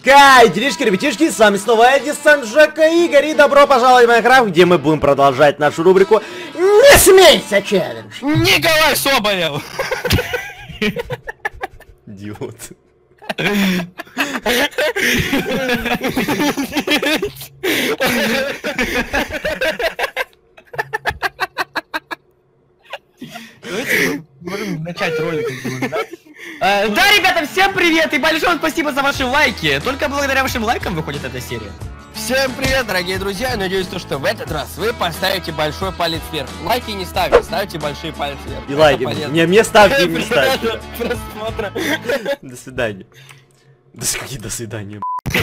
Кай, делишки, ребятишки, с вами снова я, Десант Жека Игорь, и добро пожаловать в Майнкрафт, где мы будем продолжать нашу рубрику «Не смейся, челлендж». Николай Соболев! Идиот. Давайте можем начать ролик. Да, ребята, всем привет и большое спасибо за ваши лайки. Только благодаря вашим лайкам выходит эта серия. Всем привет, дорогие друзья! Надеюсь, что в этот раз вы поставите большой палец вверх. Лайки не ставьте, ставьте большие пальцы вверх. И лайки. Мне ставьте, не ставьте. Просмотра. До свидания. До свидания.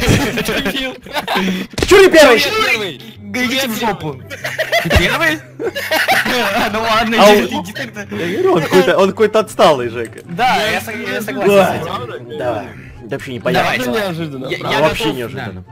Чури первый! Идите в жопу. Ты первый? Ну ладно, иди тогда. Он какой-то отсталый, Жека. Да, я согласен с этим. Давай. Вообще непонятно. Неожиданно. Вообще неожиданно.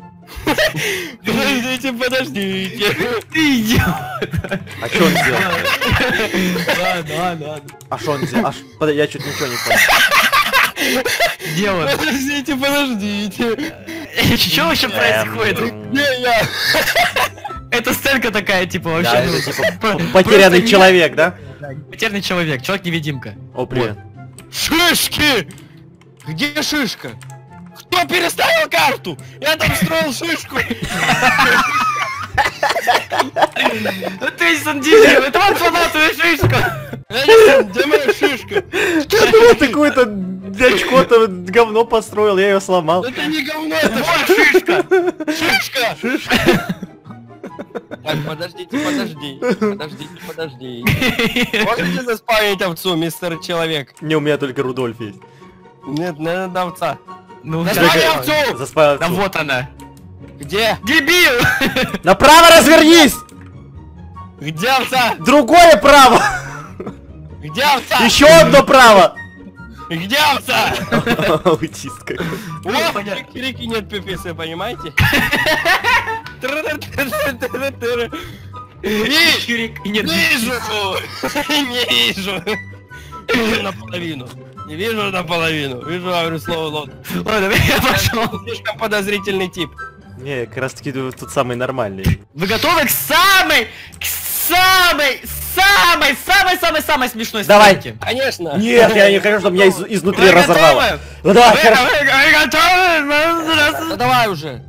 Подождите. Ты идиот. А что он сделал? Ладно. А что он сделал? Подожди, я чуть ничего не понял. Дело. Подождите. Что вообще происходит? Не я. Это сценка такая, типа, Да, вообще. это типа потерянный человек, да? Потерянный человек, человек-невидимка. О, привет. Шишки! Где шишка? Кто переставил карту? Я там строил шишку. То есть он дебил, это вот фанатую шишку. Где моя шишка? Я думал, ты какое-то очко-то говно построил, я ее сломал. Это не говно, это шишка. Шишка! Так, подождите. Можете заспавнить овцу, мистер Человек? Не, у меня только Рудольф есть. Нет, надо овца. Ну, Заспавни овцу! Заспавил да овцу. вот она. Где? Дебил! Направо развернись! Где овца? Другое право! Где овца? Еще одно право! Где овца? Аутист какой. Вот, крики нет пиписы, понимаете? Чирик, нет. Вижу! Не вижу наполовину. Вижу, говорю, слово лот. Ладно, я пошел. Слишком подозрительный тип. Не, как раз таки тут самый нормальный. Вы готовы к самой смешной Давай. сценке? Конечно. Нет, я не хочу, чтобы меня изнутри Вы разорвало. готовы? Ну давай, Вы готовы? Ну давай уже.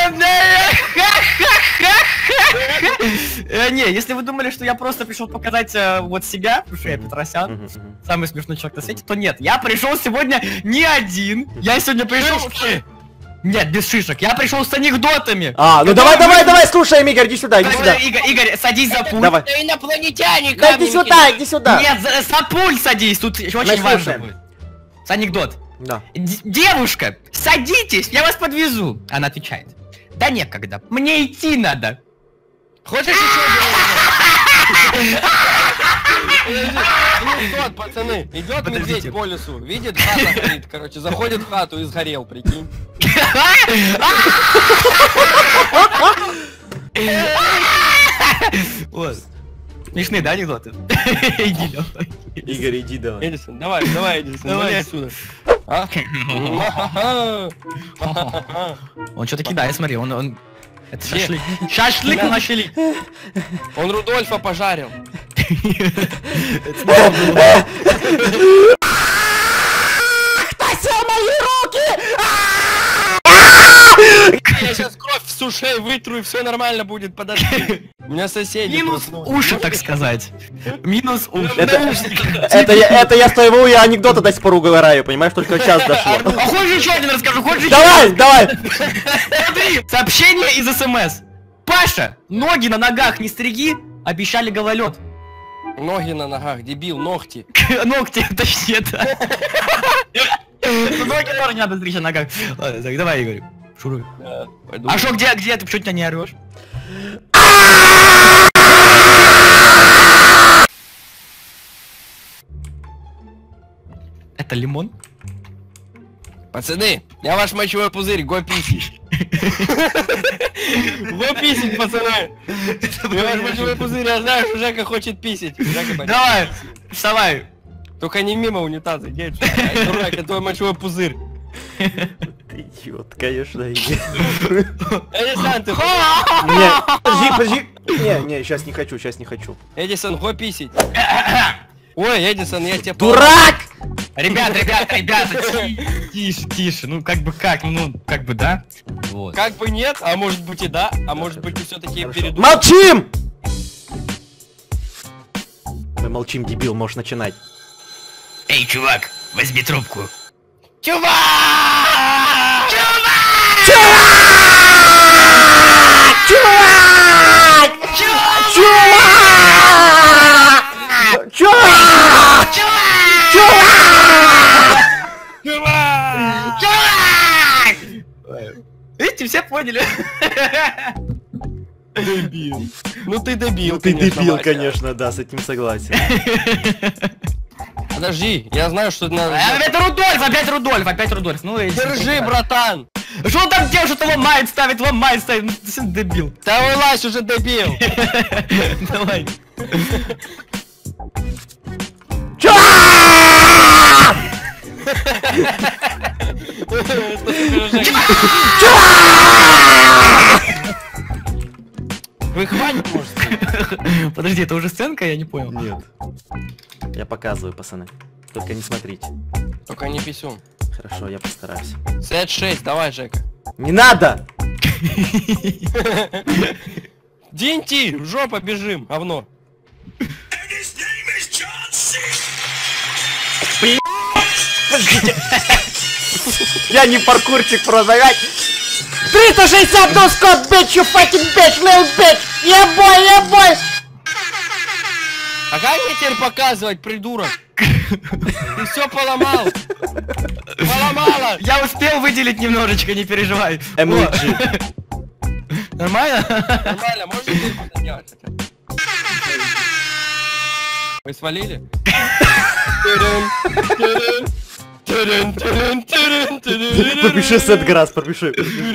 Не, если вы думали, что я просто пришел показать вот себя, потому что я Петросян, самый смешной человек на свете, то нет, я пришел сегодня не один, я сегодня пришел... Нет, без шишек, я пришел с анекдотами. А, ну давай, слушай, Игорь, иди сюда. Игорь, садись за пульт. Давай. Это инопланетяне, Да иди сюда. Нет, за пульт садись, тут очень Значит, важно слушаем. будет. С анекдот. Да. Девушка, садитесь, я вас подвезу. Она отвечает. Да некогда, мне идти надо. Хочешь еще один? Анекдот, пацаны. Идет медведь по лесу, видит, хата горит, короче, заходит в хату и сгорел, прикинь. Вот. Смешные, да, анекдоты? Иди, давай. Игорь, иди давай. Эдисон, давай, Эдисон, Давай. вали отсюда. А? Он что-то кидает, смотри, он... Это Где? шашлык. Шашлык нашли. Он Рудольфа пожарил. Я сейчас кровь с ушей вытру и все нормально будет, подожди. У меня соседи. Минус проснулись. уши, так сказать. Минус уши. Это я с твоего анекдота до сих пор угораю, понимаешь, только сейчас дошло. А хочешь еще один расскажу? Хочешь еще? Давай! Смотри, сообщение из СМС. Паша, ноги на ногах не стриги, обещали гололед. Ноги на ногах, дебил, ногти. Ногти, точнее, да. Ноги тоже не надо стричь на ногах. Ладно, так, давай, Игорь, шуруй. Пойду. А шо, где ты, почему тебя не орешь? Это лимон? Пацаны, я ваш мочевой пузырь, го писить. Го писить, пацаны. Я ваш мочевой пузырь, я знаю, что Жека хочет писить. Давай, вставай. Только не мимо унитаза, иди отсюда. Дурак, это твой мочевой пузырь. Ты Идиот, конечно. Эдисон, ты Не, подожди. Не, сейчас не хочу. Эдисон, го писить. Ой, Эдисон, я тебе... Дурак! Ребята, тише, ну как бы, да? Вот. Как бы нет, а может быть и да, а может быть и все-таки передумал. Молчим! Мы молчим, дебил, можешь начинать. Эй, чувак, возьми трубку. Чувак! Видите, все поняли. Дебил. Ну ты дебил, Ну ты дебил, Вася. конечно, да, с этим согласен. Подожди, я знаю, что надо... Опять Рудольф. Ну, Держи, братан! что он там делает, что-то ломает, ставит. Ну, ты совсем дебил. Да вылазь уже, дебил! Давай. Выхвань, может? Подожди, это уже сценка, я не понял. Нет. Я показываю, пацаны. Только не смотрите. Только не писюн. Хорошо, я постараюсь. Сет 6, давай, Жека. Не надо! Динти, в жопу бежим, говно. Подождите! Я не паркурчик продавать! 360 no Scott, bitch, you fucking bitch, little bitch! Yeah boy! А как мне теперь показывать, придурок? Ты все поломал. Поломала. Я успел выделить немножечко, не переживай. Эмоджи. Нормально? Нормально, можешь ты это делать хотя бы? Вы свалили? Пропиши сет грас, пропиши.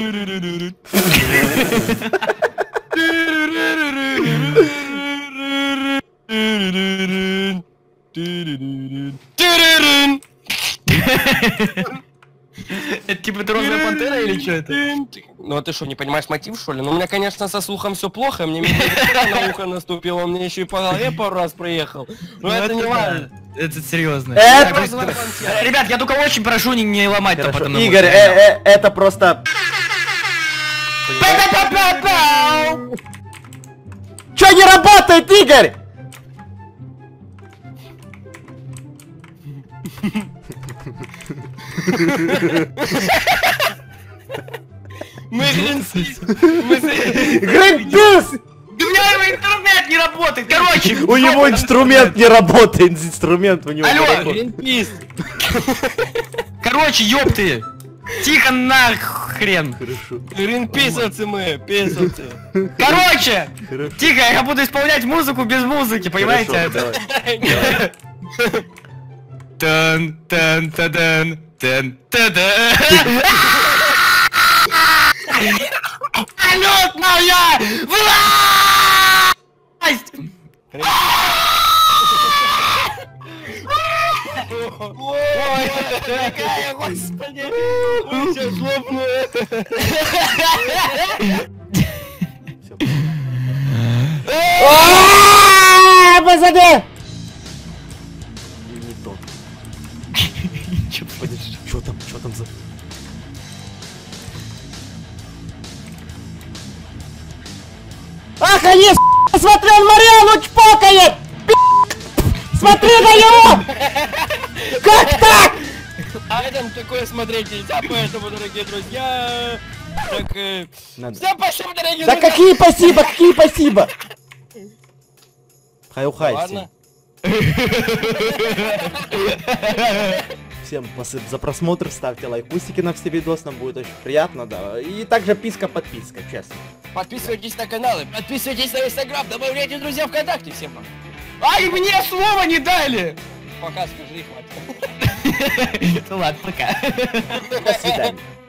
Это типа ты розовая пантера или что это? Ну а ты что, не понимаешь мотив, что ли? Ну у меня, конечно, со слухом все плохо, мне на ухо наступил, он мне еще и по голове пару раз проехал. Но это не важно. Это серьезно. Ребят, Ребят, я только очень прошу не ломать там Хорошо. потом. Игорь, это просто... Чё не работает, Игорь? мы Гринпис! Гринпис! Да у меня его интернет не работает, короче. У него инструмент не работает, инструмент у него Алло, не работает. Гринпис! Короче, ёпты. Тихо нахрен. Хорошо. Гринписовцы мы, писовцы! Короче, Хорошо. тихо, я буду исполнять музыку без музыки, понимаете? Хорошо, это? давай. Тан тан тадан тан тадан. Полетная власть! Ой, какая, господи! Ой, сейчас лопну! Позади! Не то. Чё там за... Ах, они, смотри, он Мариану чпокает! Смотри на него! Как так? А этом такое смотреть нельзя, поэтому, дорогие друзья... Так, Надо. всем спасибо, дорогие Да друзья! какие спасибо? Хай-ухай Ладно. всем за просмотр, ставьте лайкусики на все видос, нам будет очень приятно, да. И также подписка, честно. Подписывайтесь на каналы, подписывайтесь на инстаграм, добавляйте друзья ВКонтакте, всем пока. Ай, мне слова не дали! Пока, скажи, хватит. Ну ладно, пока. До свидания.